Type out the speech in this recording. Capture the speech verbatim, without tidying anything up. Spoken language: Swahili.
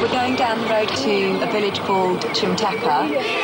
We're going down the road to a village called Chimteca,